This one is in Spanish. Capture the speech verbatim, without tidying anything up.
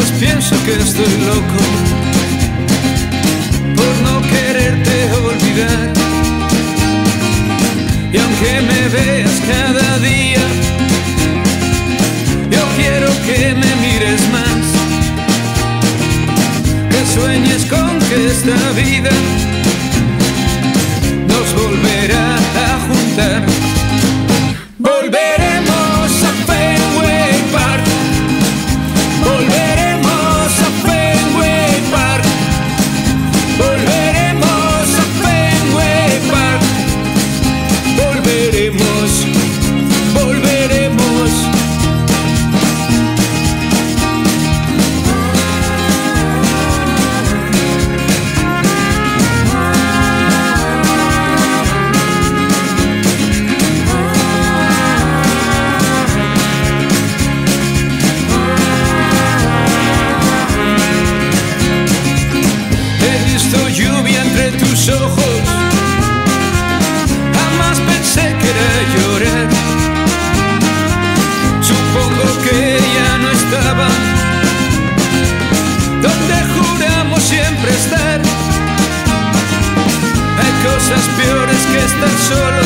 veces pienso que estoy loco por no quererte olvidar. Y aunque me veas cada día, yo quiero que me mires más, que sueñes con que esta vida nos volverá a juntar. Volveremos a Fenway Park, volveremos a Fenway Park, volveremos a Fenway Park, volveremos, volveremos. Lluvia entre tus ojos, jamás pensé que era llorar. Supongo que ya no estaba donde juramos siempre estar. Hay cosas peores que estar solo